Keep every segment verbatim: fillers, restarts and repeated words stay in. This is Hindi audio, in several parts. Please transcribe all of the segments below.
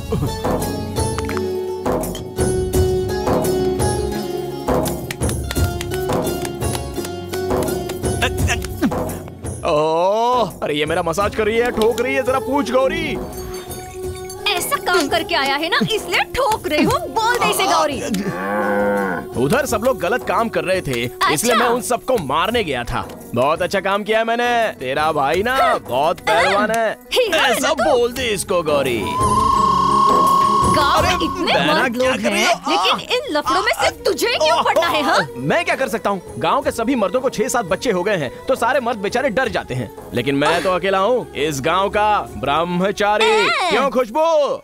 ओह, अरे ये मेरा मसाज कर रही है, ठोक रही है, जरा पूछ गौरी। ऐसा काम करके आया है ना, इसलिए ठोक रही हूँ। बोल दे इसे गौरी। उधर सब लोग गलत काम कर रहे थे, अच्छा। इसलिए मैं उन सबको मारने गया था। बहुत अच्छा काम किया है मैंने। तेरा भाई ना बहुत पहलवान है। ऐसा बोल दे इसको गौरी। गाँव में इतने मर्द लोग हैं, लेकिन इन लफड़ों में सिर्फ तुझे क्यों पड़ना है? हाँ? मैं क्या कर सकता हूँ? गांव के सभी मर्दों को छह सात बच्चे हो गए हैं, तो सारे मर्द बेचारे डर जाते हैं। लेकिन मैं तो अकेला हूँ, इस गांव का ब्रह्मचारी। क्यों खुशबू?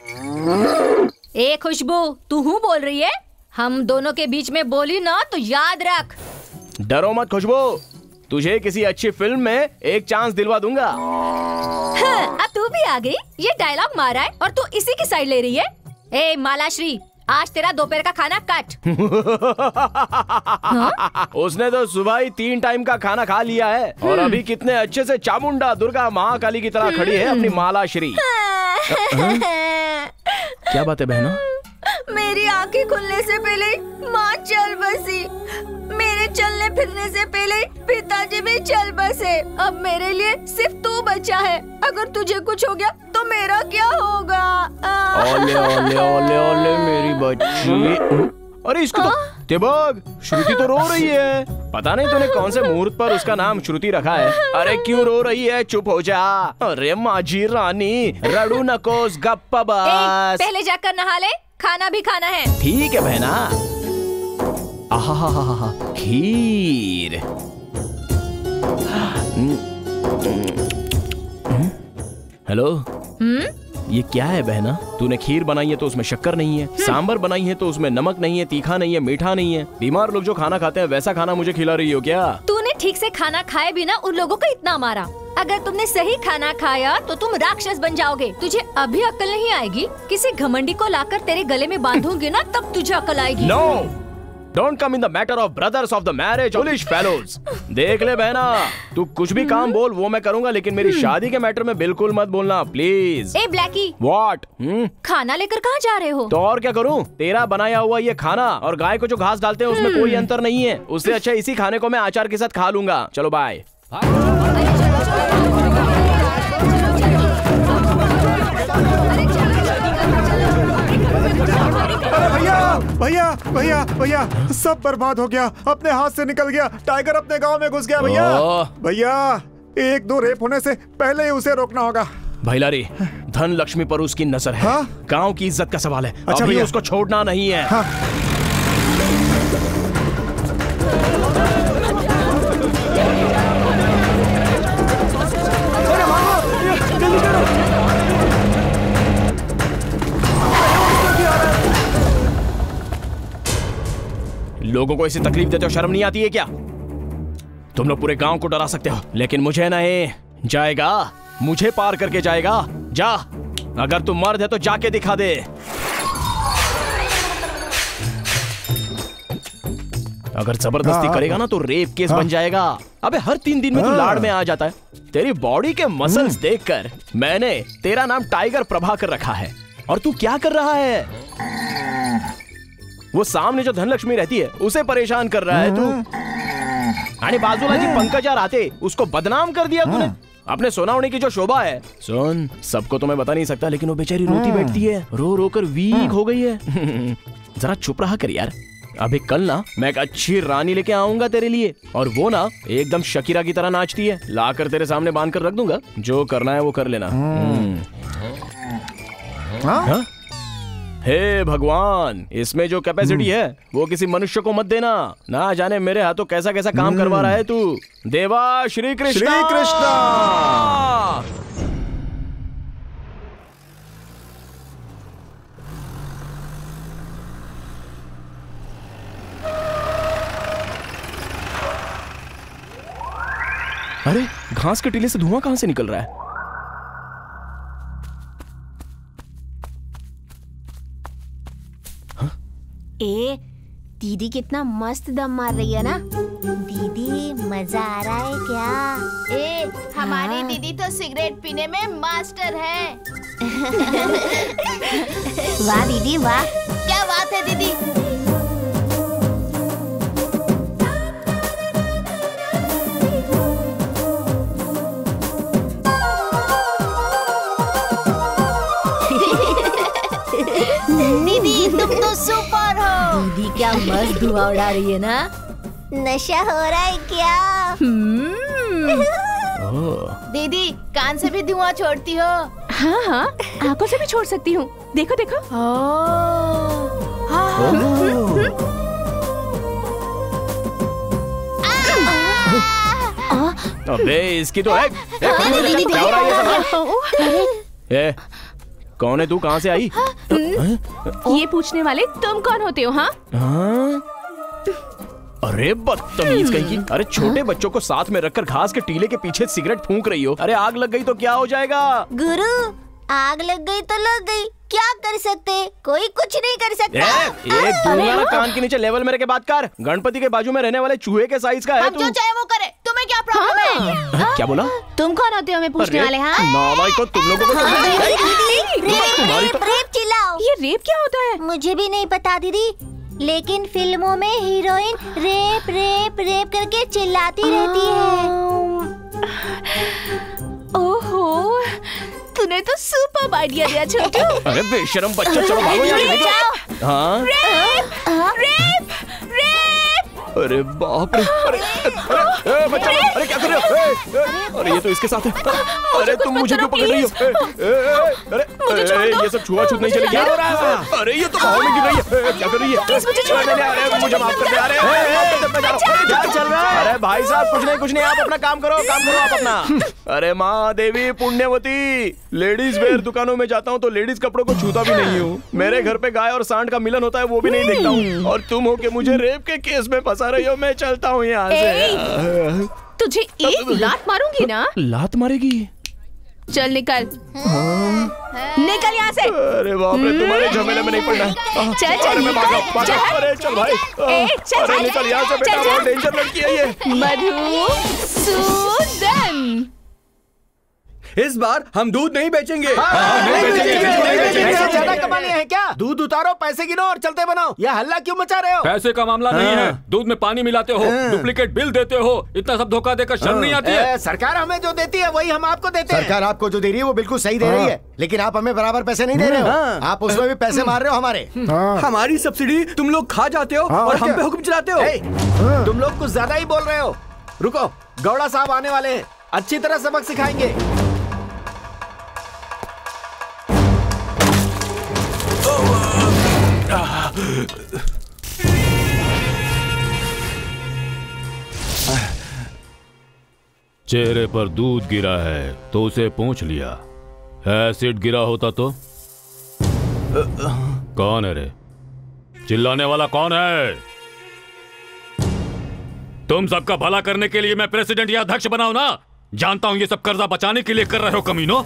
ए खुशबू, तू हूँ बोल रही है? हम दोनों के बीच में बोली ना तो याद रख। डरो मत खुशबू, तुझे किसी अच्छी फिल्म में एक चांस दिलवा दूंगा। हाँ, अब तू भी आ गई। ये डायलॉग मारा है और तू इसी की साइड ले रही है। ए मालाश्री, आज तेरा दोपहर का खाना कट। हाँ? उसने तो सुबह ही तीन टाइम का खाना खा लिया है और अभी कितने अच्छे से चामुंडा दुर्गा महाकाली की तरह खड़ी है अपनी मालाश्री। क्या बात है बहना? मेरी आंखें खुलने से पहले माँ चल बसी। मेरे चलने फिरने से पहले पिताजी भी चल बसे। अब मेरे लिए सिर्फ तू बचा है। अगर तुझे कुछ हो गया तो मेरा क्या होगा? ओले ओले ओले ओले मेरी बच्ची। अरे इसको तो तिबक, श्रुति तो रो रही है। पता नहीं तूने कौन से मुहूर्त पर उसका नाम श्रुति रखा है। अरे क्यों रो रही है? चुप हो जा। अरे माझी रानी, रड़ू नकोस, गप्पा बस। पहले जाकर नहा ले, खाना भी खाना है। ठीक है बहना। आहा, खीर। हेलो। हम्म? ये क्या है बहना? तूने खीर बनाई है तो उसमें शक्कर नहीं है, सांबर बनाई है तो उसमें नमक नहीं है, तीखा नहीं है, मीठा नहीं है। बीमार लोग जो खाना खाते हैं वैसा खाना मुझे खिला रही हो क्या? तूने ठीक से खाना खाए बिना उन लोगों को इतना मारा। अगर तुमने सही खाना खाया तो तुम राक्षस बन जाओगे। तुझे अभी अकल नहीं आएगी। किसी घमंडी को लाकर तेरे गले में बांधूंगी ना, तब तुझे अकल आएगी। No, don't come in the matter of brothers of the marriage, foolish fellows. देख ले बहना, तू कुछ भी काम बोल वो मैं करूंगा, लेकिन मेरी शादी के मैटर में बिल्कुल मत बोलना प्लीज। A Blackie, what? खाना लेकर कहाँ जा रहे हो? तो और क्या करूं? तेरा बनाया हुआ ये खाना और गाय को जो घास डालते हैं उसमें कोई अंतर नहीं है। उससे अच्छा इसी खाने को मैं अचार के साथ खा लूंगा। चलो बाय। भैया भैया भैया भैया, सब बर्बाद हो गया, अपने हाथ से निकल गया। टाइगर अपने गांव में घुस गया भैया। भैया, एक दो रेप होने से पहले ही उसे रोकना होगा। भैलारी, धन लक्ष्मी पर उसकी नजर है। हाँ? गांव की इज्जत का सवाल है। अच्छा अभी उसको छोड़ना नहीं है। हाँ? लोगों को ऐसी तकलीफ देते हो, शर्म नहीं आती है क्या? तुम लोग पूरे गांव को डरा सकते हो, लेकिन मुझे नहीं। जाएगा, मुझे पार करके जाएगा। जा, अगर तू मर्द है तो जाके दिखा दे। अगर जबरदस्ती करेगा ना तो रेप केस बन जाएगा। अबे हर तीन दिन में तू लाड़ में आ जाता है। तेरी बॉडी के मसल्स देखकर मैंने तेरा नाम टाइगर प्रभाकर रखा है। और तू क्या कर रहा है? वो सामने जो धनलक्ष्मी रहती है उसे परेशान कर रहा है तू। अरे बाजूला जी पंकज आते, उसको बदनाम कर दिया तूने। अपने सोना होने की जो शोभा है। सुन, सबको तो मैं बता नहीं सकता, लेकिन वो बेचारी रोती बैठती है, रो रो कर वीक हो गई है। जरा चुप रहा कर यार। अभी कल ना मैं एक अच्छी रानी लेके आऊंगा तेरे लिए, और वो ना एकदम शकीरा की तरह नाचती है। लाकर तेरे सामने बांध कर रख दूंगा, जो करना है वो कर लेना। हाँ? हे भगवान, इसमें जो कैपेसिटी है वो किसी मनुष्य को मत देना। ना जाने मेरे हाथों कैसा कैसा काम करवा रहा है तू। देवा श्री कृष्ण, श्री कृष्ण। अरे घास के टीले से धुआं कहां से निकल रहा है? ए, दीदी कितना मस्त दम मार रही है ना। दीदी दीदी मजा आ रहा है क्या? ए, हमारी दीदी तो सिगरेट पीने में मास्टर है। वाह दीदी वाह। क्या बात है दीदी। दीदी तुम तो सुपर हो। दीदी क्या मस्त धुआं उड़ा रही है ना। नशा हो रहा है क्या? दीदी कान से भी धुआं छोड़ती हो? हाँ हाँ, आंखों से भी छोड़ सकती हूँ। देखो देखो। अबे इसकी तो है। क्या हो रहा है ये सब? ए, कौन है तू? कहाँ से आई? ये पूछने वाले तुम कौन होते हो? हाँ हाँ? अरे बदतमीज कहीं की। अरे छोटे बच्चों को साथ में रखकर घास के टीले के पीछे सिगरेट फूंक रही हो। अरे आग लग गई तो क्या हो जाएगा? गुरु आग लग गई तो लग गई, क्या कर सकते? कोई कुछ नहीं कर सकता। ए, एक दूंगा ना कान के नीचे। लेवल मेरे के बात कर। गणपति के बाजू में रहने वाले चूहे के साइज का है हम तू। जो चाहे वो करे, तुम्हें क्या प्रॉब्लम है? हाँ? क्या बोला? तुम कौन होते हो हमें पूछने वाले? हाँ नावाई को तुम लोगों को तुम्हारी तो रेप चिल्लाओ। ये रेप क्या होता है? मुझे भी नहीं पता दीदी, लेकिन फिल्मों में हीरोइन रेप रेप रेप करके चिल्लाती रहती है। ओहो, तूने तो सुपर आइडिया दिया छोटू। अरे बेशरम बच्चा, चलो भागो यहाँ से। हाँ? Rape rape rape. अरे बाप रे। अरे अरे ए, बच्चा, अरे क्या कर रहे हो? ए, ए, अरे ये तो इसके साथ है। अरे तुम मुझे क्यों पकड़ रही हो? ए, ए, ए, अरे ए, ये सब छुआ-छूत नहीं चलेगी। क्या हो रहा है? अरे ये तो भाव में गिर रही है। ए, क्या कर रही है? अरे मुझे माफ कर दे। अरे क्या चल रहा है? अरे भाई साहब कुछ नहीं कुछ नहीं, आप अपना काम करो, काम करो आप अपना। अरे माँ देवी पुण्यवती, लेडीज वेयर दुकानों में जाता हूँ तो लेडीज कपड़ों को छूता भी नहीं हूँ। मेरे घर पे गाय और सांड का मिलन होता है वो भी नहीं देखता हूँ, और तुम हो के मुझे रेप के केस में फंसा रही हो। मैं चलता हूँ यहाँ से। तुझे एक लात मारूंगी ना। लात मारेगी? चल निकल। निकल यहाँ से। अरे बाप रे, तुम्हारे झमेले में नहीं पड़ना। चल चल अरे मैं भागा, भागा। अरे चल भाई। अरे निकल यहाँ से बेटा, बहुत डेंजर लड़की है ये। मधुसूदन, इस बार हम दूध नहीं बेचेंगे। ज्यादा कमा लिए हैं क्या? दूध उतारो, पैसे गिनो और चलते बनाओ। यह हल्ला क्यों मचा रहे हो? पैसे का मामला नहीं है, दूध में पानी मिलाते हो, डुप्लीकेट बिल देते हो, इतना सब धोखा देकर शर्म नहीं आती है? सरकार हमें जो देती है वही हम आपको देते हैं। सरकार आपको जो दे रही है वो बिल्कुल सही दे रही है, लेकिन आप हमें बराबर पैसे नहीं दे रहे हो। आप उसमें भी पैसे मार रहे हो हमारे। हमारी सब्सिडी तुम लोग खा जाते हो और हम पे हुक्म चलाते हो। तुम लोग कुछ ज्यादा ही बोल रहे हो। रुको, गौड़ा साहब आने वाले हैं, अच्छी तरह सबक सिखाएंगे। चेहरे पर दूध गिरा है तो उसे पूछ लिया, एसिड गिरा होता तो? कौन है रे? चिल्लाने वाला कौन है? तुम सबका भला करने के लिए मैं प्रेसिडेंट या अध्यक्ष बनाऊं ना? जानता हूं ये सब कर्जा बचाने के लिए कर रहे हो कमीनों।